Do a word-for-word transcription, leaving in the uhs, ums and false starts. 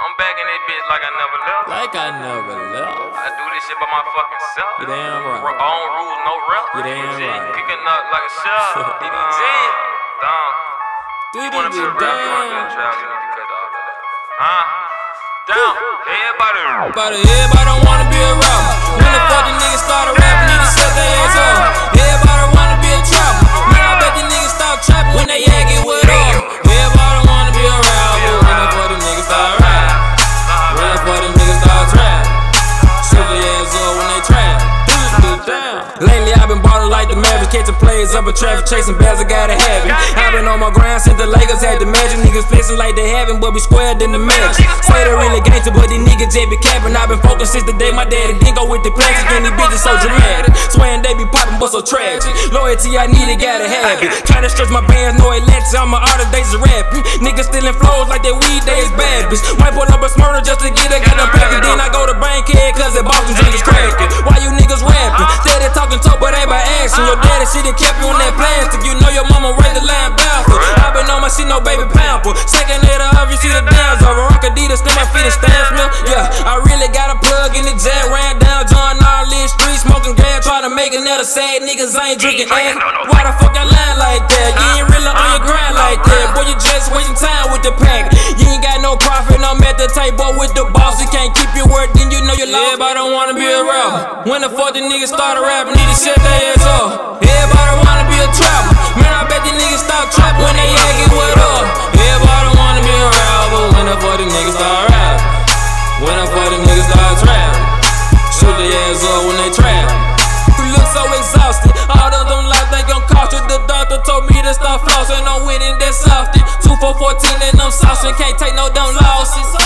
I'm back in this bitch like I never left. Like I never left. I do this shit by my fucking self. You damn right. R own rules, no rep. You damn right. Kicking up like a chef. D D G. Dumb. You wanna be a rapper, you wanna be a trap, you need to cut all of that. Huh? Down. Everybody. Everybody, everybody wanna be a rapper. When the fuck the niggas started rapping, need to set their ass up. Everybody wanna be a trapper. Man, I bet the niggas stop trapping when they yak it with up. Everybody wanna be a rapper. When the fuck the niggas start rapping. When the fuck the niggas start trapping. Set their ass up when they trap. Lately I've been ballin' like the Mavericks, catching plays up in traffic, chasing bags, I gotta have it. I've been on my grind since the Lakers had the magic. Niggas flexing like they having, but be squared in the match. Say they really gangster, but these niggas just be capping. I've been focused since the day my daddy didn't go with the plastic, and these bitches so dramatic. Swearing they be poppin', but so tragic. Loyalty I need it, gotta have it. Tryna stretch my bands, no electric, I'm my all the days of rapping. Niggas stealing flows like they weed, they is bad bitch. Might pull up a smurder just to get it, got them package. Then I go to Bankhead, cause that Boston drink is cracking. Why you niggas rapping? Steady talking talk, but ain't by action. Your daddy shit done kept you on that plastic. You know your mama raised the line bastard. I been on my shit, no baby pamper. Second later up, you see the dance over. Rock Adidas, still my feet and stamps, man. Yeah, I really got a plug in the jet. Ran down John Gnarly Street, smoking gas, trying to make another sad. Niggas ain't drinking ass. Why the fuck y'all lying like that? You ain't really on your grind like that. Boy, you just wasting time with the pack. You ain't got no profit, I'm at the table with the boss. You can't keep your word, then you know you lost. Everybody don't wanna be a rapper. When the fuck the niggas started rapping, need to set their ass up. Everybody wanna be a trapper. Man, I bet these niggas stop trapping when they yak it with up. Everybody wanna be a rapper. When the fuck the niggas start rapping. When the fuck the niggas start trapping. Shoot their ass up when they trapping. You look so exhausted. All of them lives they gon' cost you. The doctor told me to stop flossing. I'm winning that softy. Two for fourteen and I'm saucing. Can't take no dumb losses.